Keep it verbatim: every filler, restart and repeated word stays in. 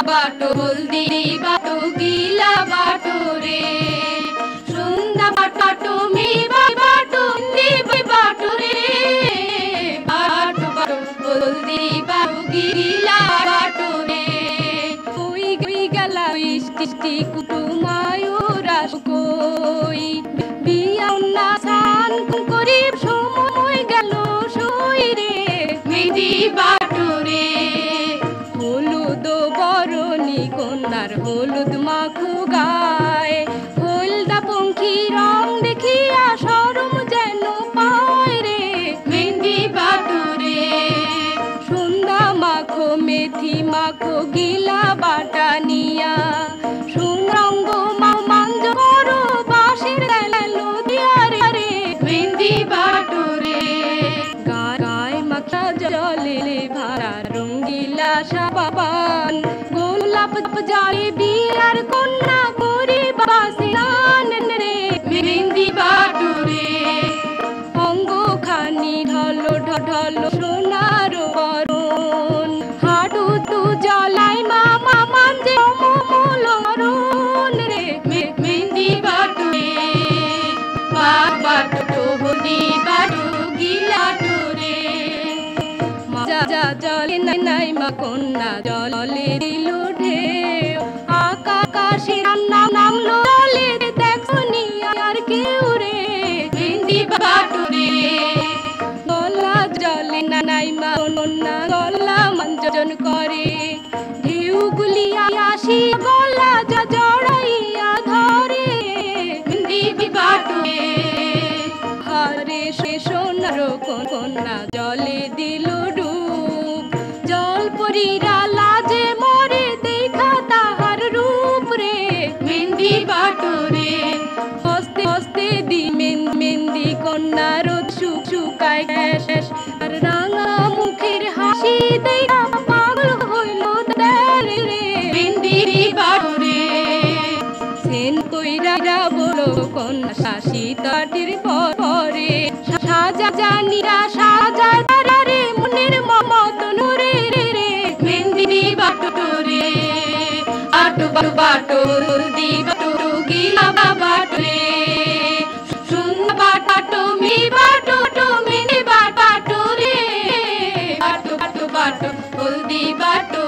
बाटो हल्दी बाटो गीला बाटो रे सुंदा बाटो मी बाटो नी बाटो रे बाटो बाटो हल्दी बाटो गीला बाटो रे कोई कोई गला इष्टि कुटुमायुरा कोई बिया ना सान करी समय गেল সই রে মেহেদি বাটো রে হলুদ বরণী কন্যার হলুদ মাখু গায়ে হলদা পঙ্খী রং দেখিয়া শরম যেন পায় রে মেহেদি বাটো রে সন্ধ্যা মাখো মেথি মাখো গিলা বাটা নিয়া সুরঙ্গ মাঞ্জ করো বাঁশের গেলো দিয়া রে মেহেদি বাটো রে গায়ে মাখা জলে ভরা রঙ্গিলা সাবান গোলাপ জালে বিয়ার কন্যা করি বাসিলান রে মেহেদি বাটো রে অঙ্গ খানি ঢলো ঢলো সোনার বরণ হাঁটু তু জলাই মামা মানজে মমলরণ রে মেহেদি বাটো রে বাটো হলদি বাটো গিলা রে যা যা জলে নাই নাই মা কন্যা জলে দিল ঢেউ আকাশে নাম নামলো জলে দেখনি আর কেউ রে মেহেদি বাটো রে গলা জলে না নাই মা কন্যা গলা মঞ্জন করে ঢেউ গুলিয়া আসি গলা যা জড়াইয়া ধরে মেহেদি বাটো রে হারে সে সোনার কন্যা জলে দিল ডুব জল পরীরা লাজে মরে দেখা তাহার রূপ রে মেহেদি বাটো রে হস্তে হস্তে দি মেহেদি কন্যার শুকায় শেষ আর রাঙা মুখের হাসি দেখা পাগল হইল রে মেহেদি বাটো রে সেন কইরা বলো কন্যা শাসি তাটির পরে সাজা জানিরা সাজা তারা রে মনের মমতন রে রে মেহেদি বাটো রে আটো বাটো বাটো হলদি বাটো গিলা বাটো রে সুন্দা বাটো মি বাটো মিনি বাটো রে বাটো বাটো বাটো হলদি বাটো